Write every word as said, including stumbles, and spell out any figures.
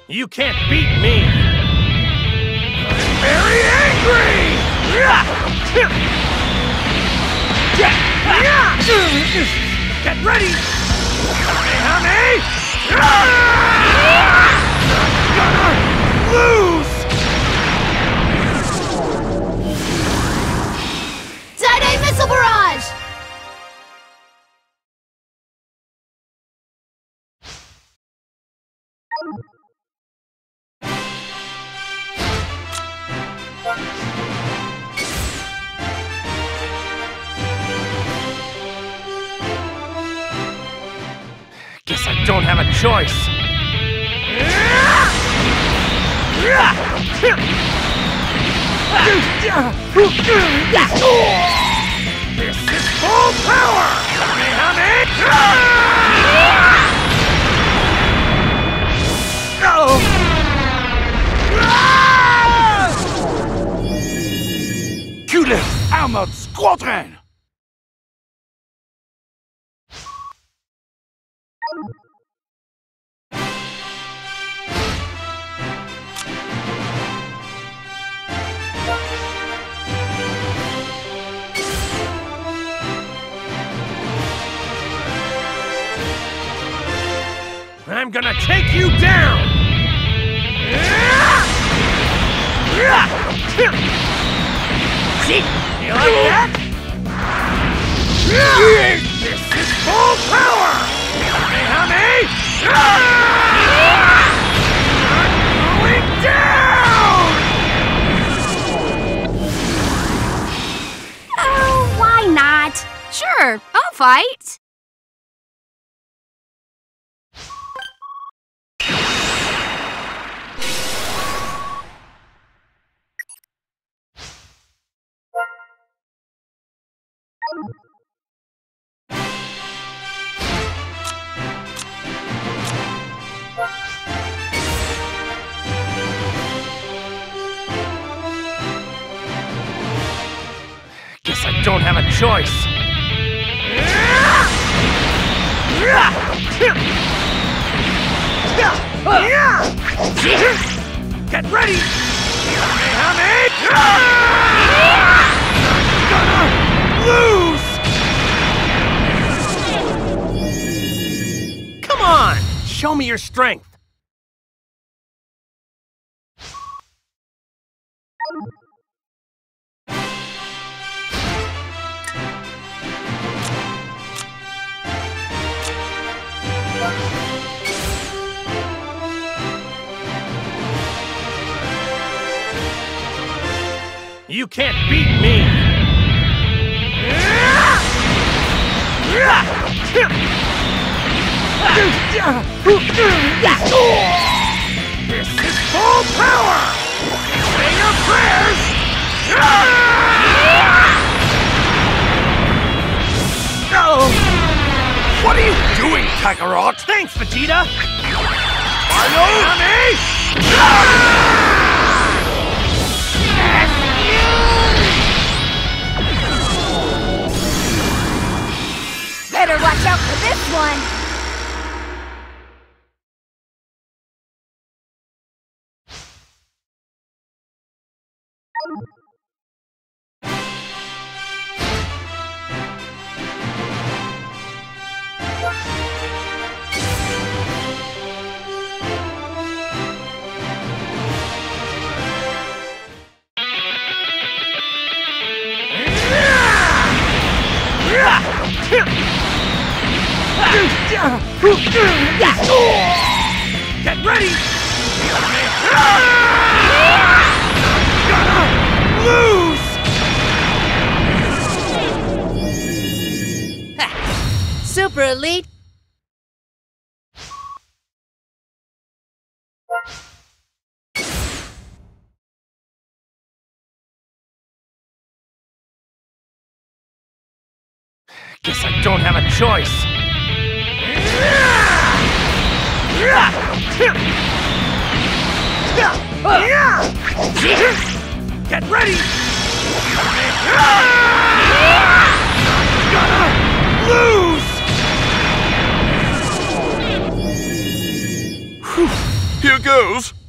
You can't beat me! I'm very angry! Get ready! Kamehameha! Gonna lose! Side-A Missile Barrage! Guess I don't have a choice. This is full power! Oh! Killer Armored Squadron! I'm gonna take you down! See? You like that? This is full power! Kamehameha! I'm going down! Oh, why not? Sure, I'll fight. Guess I don't have a choice. Get ready! Gonna lose! Come on! Show me your strength! You can't beat me! This is full power! Say your prayers! Oh! What are you doing, Kakarot? Thanks, Vegeta! Better watch out for this one. Get ready! Gonna lose! Super Elite. Guess I don't have a choice. Get ready! Gonna lose! Here goes! goes.